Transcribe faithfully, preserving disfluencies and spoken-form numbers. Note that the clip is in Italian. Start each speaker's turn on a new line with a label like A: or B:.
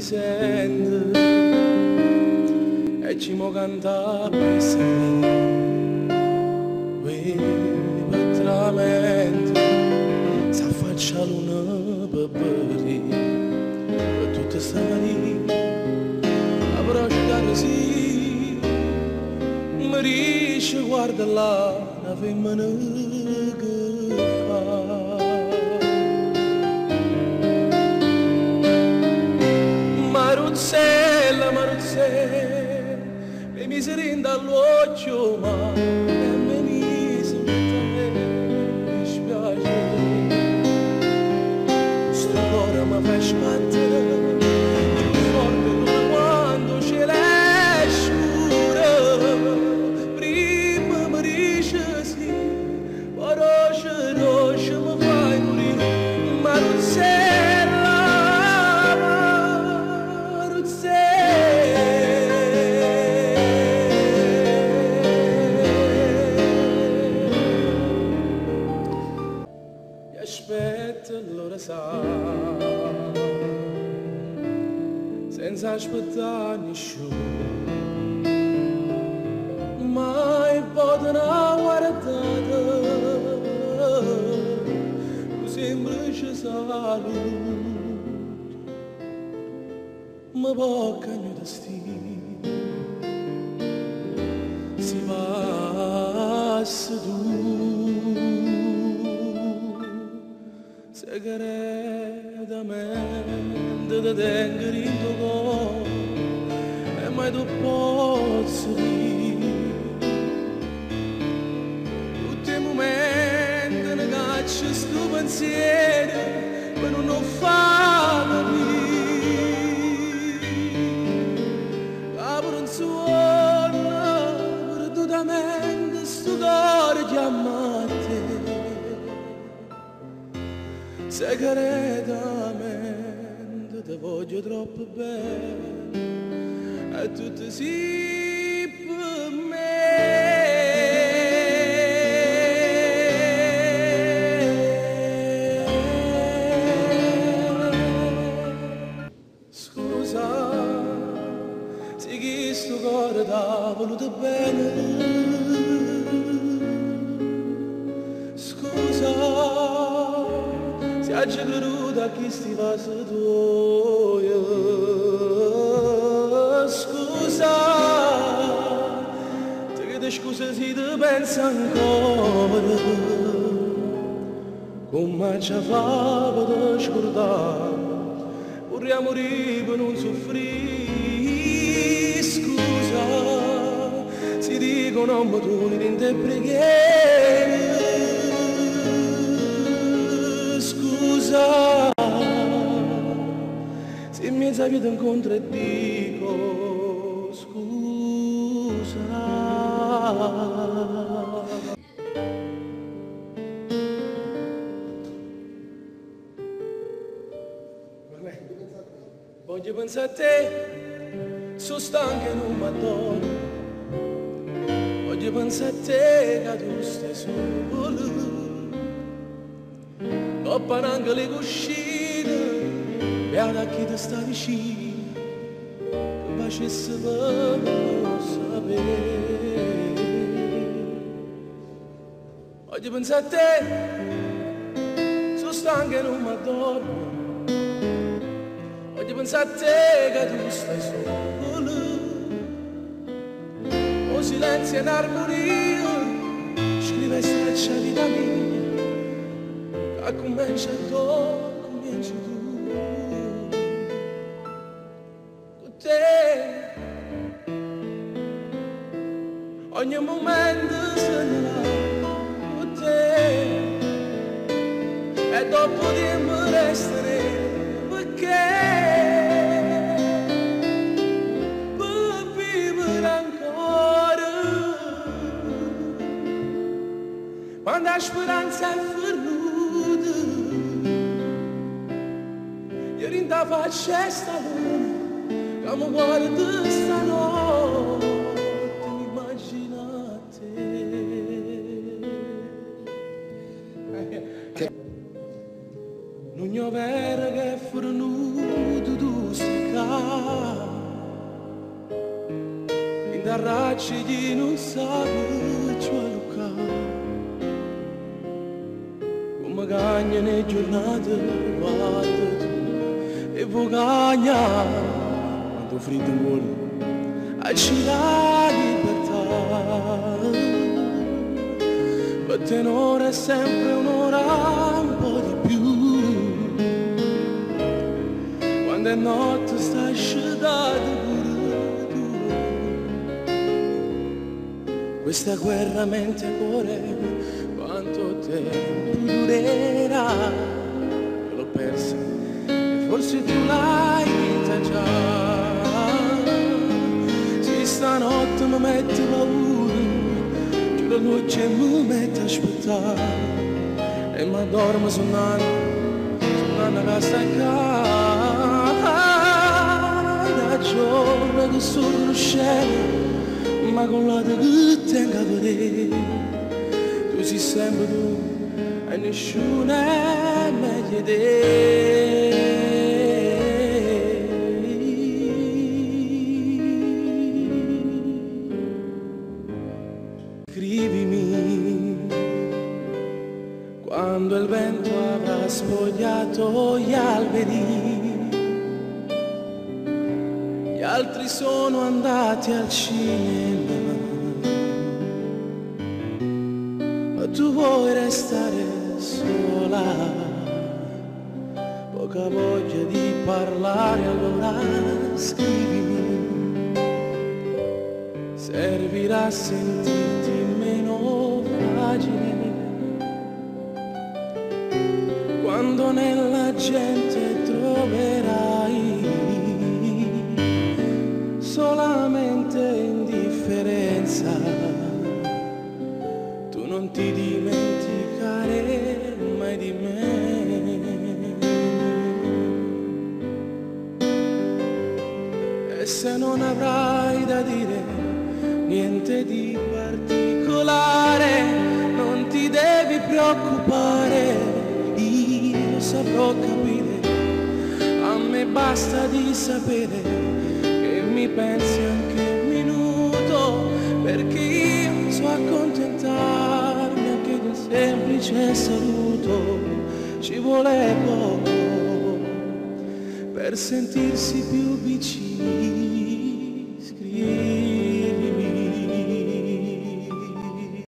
A: sente e ci mo canta questa quindi patramento s'affaccia l'una per bere per tutta sta mattina avrò asciugato sì mi riesce guarda là una femmina che fa Maruzzella, Maruzzella, le miserie dall'occhio, ma è benissimo, mi dispiace. Sto cuore mi fa sbattere, più forte come quando ce l'è scura. Prima mi dice sì, poi roce, roce mi fai morire. Maruzzella, allora sa senza aspettare nessuno mai potrà guardare un semplice saluto ma bocca il mio destino si passa tu segretamente da tenere in tuo cuore e mai tu posso dire tutti i momenti ne caccio sto pensiero ma non lo fa capire apro un suono perdutamente sto cuore chiama te segretamente ti voglio troppo bene e tutto sì per me scusa se chi sto cuore t'ha voluto bene scusa si ha creduto a chi sti passa tuoi scusa te chiedo scusa se ti pensa ancora come ci fa per scordare vorrei morire per non soffrire scusa si dicono ma tu non ti preghiere scusa se mi sai vita incontro e dico scusa voglio pensare a te sono stanco e non mi adoro voglio pensare a te che tu stai solo Coppa anche le cuscine, beata chi ti sta vicino, che facesse per non sapere. Voglio pensare a te, sono stanco e non mi addormo. Voglio pensare a te che tu stai solo. O silenzio in armonia, scrive straccia vita mia. A comincia tu, cominci tu con te ogni momento segnerà con te e dopo di me resterei perché per vivere ancora quando la speranza è ferma ieri in da faccia sta luna che mi guarda stanotte mi immaginate che non è vero che è fornuto tu stai là, in darracci di non sape ciò come cagna nelle giornate guarda tu e vuoi cagnare quando freddo vuole a girare libertà. Per te un'ora è sempre un'ora un po' di più, quando è notte stai scedato pure tu. Questa guerra mente cuore quanto tempo durerà, io l'ho persa e forse tu l'hai vinta già. Se stanotte mi mette paura, la notte mi mette a aspettare e mi addormo suonando, suonando che sta qua. Da giorno che sono lo cielo, ma con la che tengo a vedere, tu sei sempre tu e nessuno è meglio di te. Scrivimi quando il vento avrà spogliato gli alberi, gli altri sono andati al cinema, ma tu vuoi restare sola, poca voglia di parlare, allora scrivimi, servirà a sentirti meno fragile quando nella gente troverai solamente indifferenza. Tu non ti dimenticare mai di me, e se non avrai da dire niente di particolare, non ti devi preoccupare, io saprò capire, a me basta di sapere che mi pensi anche un minuto, perché io so accontentarmi anche di un semplice saluto, ci vuole poco per sentirsi più vicini.